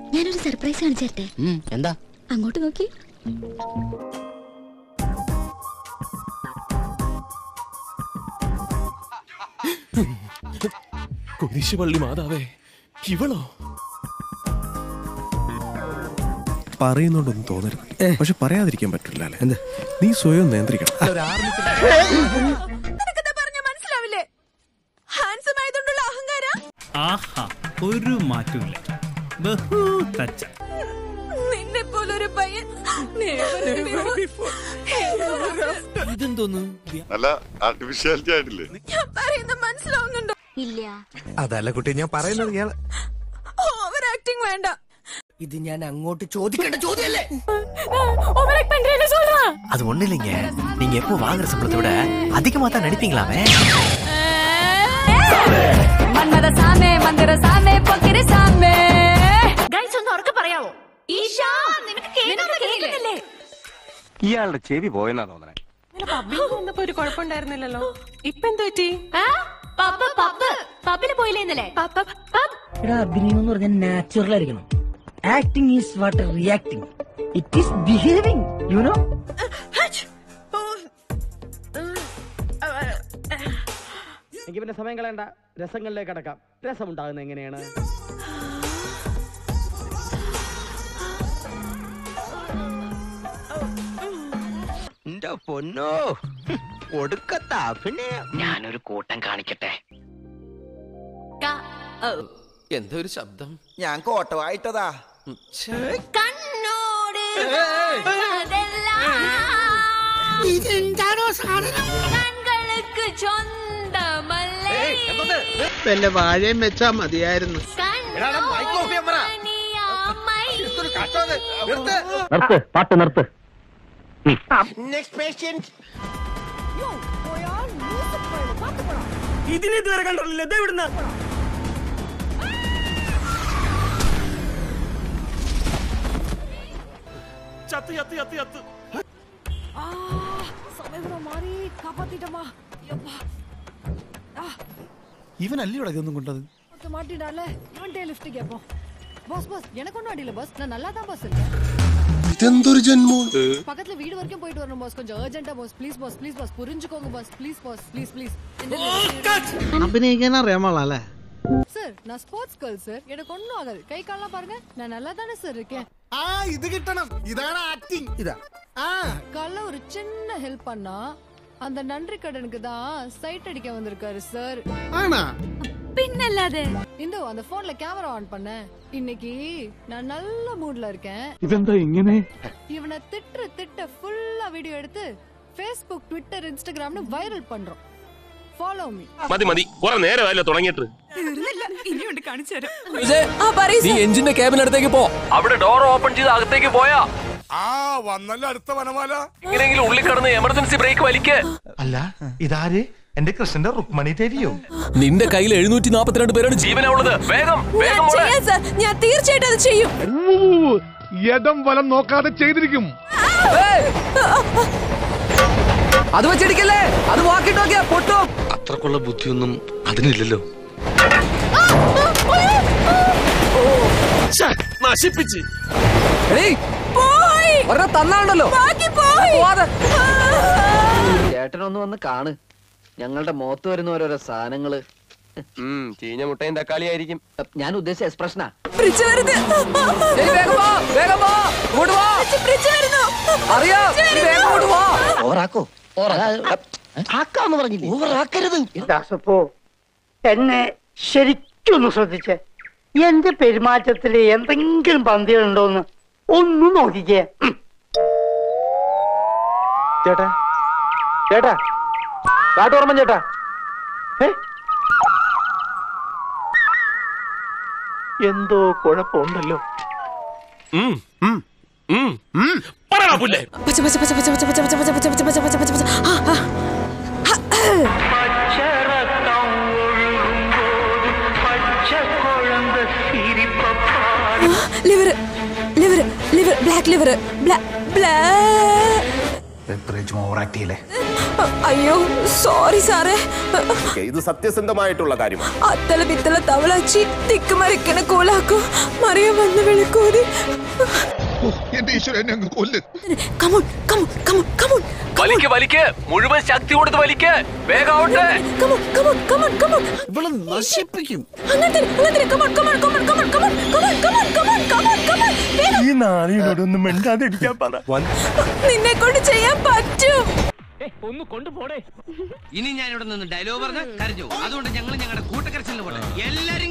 ഞാനൊരു സർപ്രൈസ് കാണിച്ചേരട്ടെ? എന്താ? അങ്ങോട്ട് നോക്കി. കുരിശുപള്ളി മാതാവേ, ഇവളോ? പറയുന്നോണ്ടൊന്നും തോന്നരുത്, പക്ഷെ പറയാതിരിക്കാൻ പറ്റില്ല. എന്താ നീ സ്വയം നിയന്ത്രിക്കണം. മനസ്സിലാവില്ലേ? ഹാൻസം ആയതുകൊണ്ടുള്ള അഹങ്കാരം. ആഹാ, ഒരു മാറ്റമില്ല. നിന്നെ പോലൊരു പയ്യൻ ഇതെന്തോന്ന്? നല്ല ആർട്ടിഫിഷ്യാലിറ്റി ആയിട്ടില്ലേ? ഞാൻ പറയുന്നത് മനസ്സിലാവുന്നുണ്ടോ? ഇല്ല. അതല്ല കുട്ടി, ഞാൻ പറയുന്നത് ഇയാൾ ഓവർ ആക്ടിങ് വേണ്ട. ഇത് ഞാൻ അങ്ങോട്ട് ചോദിക്കേണ്ട ചോദ്യമല്ലേ? அது ஒண்ணு இல்லைங்க. நீங்க எப்போ வாங்குற சம்பளத்தோட அதிகமா தான் நடிப்பீங்களாமே. മന്മഥ സാമേ മന്ദിര സാമേ പൊക്കിരി സാമേ. ഗൈസ് ഒന്ന് ഉറക്കെ പറയാവോ? ഈശാ, നിനക്ക് കേൾക്കുന്നില്ലേ? ഇയാളുടെ ചെവി പോയെന്നാ തോന്നണേ. ഒരു കുഴപ്പമുണ്ടായിരുന്നില്ലല്ലോ, ഇപ്പൊ എന്ത് പറ്റി? പബ്ബിന് പോയില്ലേ ഇന്നലെ? അഭിനയം എന്ന് പറഞ്ഞാൽ നാച്ചുറൽ ആയിരിക്കണം. Acting is what reacting. It is behaving, you know. എനിക്ക് പിന്നെ സമയം കളയണ്ട, രസങ്ങളിലേക്ക് അടക്കാം. രസമുണ്ടാകുന്നത് എങ്ങനെയാണ്? എന്റെ പൊന്നോ, ഒടുക്കത്ത അഭിനയം. ഞാനൊരു കൂട്ടം കാണിക്കട്ടെ. എന്താ ഒരു ശബ്ദം? ഞാൻ കോട്ട വായിട്ടതാ. കണ്ണോട് കണ്ണുകൾക്ക് സ്വന്തമല്ലേ? വല്ല വാഴയും വെച്ചാ മതിയായിരുന്നു. പാട്ട് നിർത്ത്. ഇതിനെ ഇതുവരെ കണ്ടിട്ടില്ല. ഇത് എവിടുന്ന? ചത്ത് ചത്ത് ചത്ത് ചത്ത്. ഇവനല്ലേ ഇവിടെ ഇതൊന്നും കൊണ്ടത്? ഇതെന്തൊരു ജന്മോ? പക്കത്തില് വീട് വരയ്ക്കും പോയിട്ട് വരണം ബോസ്. കൊഞ്ചം അർജന്റാ boss. Please boss, please boss, പുരിഞ്ചുക്കോங்க boss. Please boss, please please. അഭിനയിക്കാൻ അറിയാമല്ലേ சார்? நான் ஸ்போர்ட்ஸ் கேர்ள் சார், எனக்கு ஒன்னும் ஆகாது. கை கால்லாம் பாருங்க, நான் நல்லா தானே சார் இருக்கேன். ഇത് കിട്ടണം, ഇതാണ് ആക്ടിങ്. ഇതാ காலைல ஒரு சின்ன ஹெல்ப் பண்ணா அந்த நன்றி கடனுக்கு தான் சைட் அடிக்க வந்திருக்காரு சார். ആണാ? പിന്നല്ലാതെ. இந்த அந்த போன்ல கேமரா ஆன் பண்ண. இன்னைக்கு நான் நல்ல மூட்ல இருக்கேன். ഇതെന്താ ഇങ്ങനെ? இவனை திட்ட ஃபுல்லா வீடியோ எடுத்து Facebook, Twitter, Instagramனு வைரல் பண்றோம். Follow me. മതി മതി, കുറെ നേരമായല്ലോ തുടങ്ങിയിട്ട്. ഇനിയുണ്ട് കാണിച്ചു തരാം. നീ എഞ്ചിന്റെ ക്യാബിനടുത്തേക്ക് പോ. അവിടെ ഡോർ ഓപ്പൺ ചെയ്ത് അകത്തേക്ക് പോയാ വന്നല്ലോ അടുത്ത വനമാല. എങ്ങനെയെങ്കിലും ഉള്ളിൽ കിടന്ന് എമർജൻസി ബ്രേക്ക് വലിക്ക്. അല്ല, ഇതാര്? എന്റെ കൃഷ്ണന്റെ റുക്മണി ദേവിയോ? നിന്റെ കയ്യിൽ 742 പേരാണ് ജീവനുള്ളത്. വേഗം വേഗം ഞാൻ തീർച്ചയായിട്ടും അത് ചെയ്യും. യദം വലം നോക്കാതെ ചെയ്തിരിക്കും. അത് വെച്ചിടിക്കല്ലേ, അത് വാക്കിട്ട് നോക്കിയാ പൊട്ടും. അത്രക്കുള്ള ബുദ്ധിയൊന്നും അതിനില്ലല്ലോ. നശിപ്പിച്ച് തന്നാണ്ടല്ലോ. ചേട്ടനൊന്ന് വന്ന് കാണ്. ഞങ്ങളുടെ മുഖത്ത് വരുന്ന ഓരോരോ സാധനങ്ങള്. ചീഞ്ഞ മുട്ടയും തക്കാളി ആയിരിക്കും. ഞാൻ ഉദ്ദേശിച്ച എക്സ്പ്രഷനാ. ഓവറാക്കോ? ആക്കാന്ന് പറഞ്ഞില്ലേ? ഓവറാക്കരുത്. എന്നെ ശരിക്കൊന്ന് ശ്രദ്ധിച്ചേ. എന്റെ പെരുമാറ്റത്തില് എന്തെങ്കിലും പന്തികളുണ്ടോന്ന് ഒന്നും നോക്കിക്കേ. ചേട്ടാ ചേട്ടാ, കാട്ടോർമ്മൻ ചേട്ടാ. എന്തോ കുഴപ്പമുണ്ടല്ലോ. Liver liver liver black liver അയ്യോ സോറി സാറേ ഇത് സത്യസന്ധമായിട്ടുള്ള കാര്യമാണ്. അത്തല പിത്തല തവളച്ചി തിക്ക് മരിക്കണ കോലാക്കോ മറിയ വന്ന് വിളിക്കൂതി വലിക്ക് മുഴുവൻ ശക്തി കൊടുത്ത് വലിക്ക് വേഗാവട്ടെ. നശിപ്പിക്കും. ഈ നാളിനോടൊന്നും മിണ്ടാതിരിക്കാൻ പറ. നിന്നെ കൊണ്ട് ചെയ്യാൻ പറ്റും. ഒന്ന് കൊണ്ടുപോടേ. ഇനി ഞാൻ ഇവിടെ നിന്ന് ഡയലോഗ് പറഞ്ഞ കരഞ്ഞു. അതുകൊണ്ട് ഞങ്ങൾ ഞങ്ങളുടെ കൂട്ടക്കരച്ചിലിന് പോട്ടെ. എല്ലാരും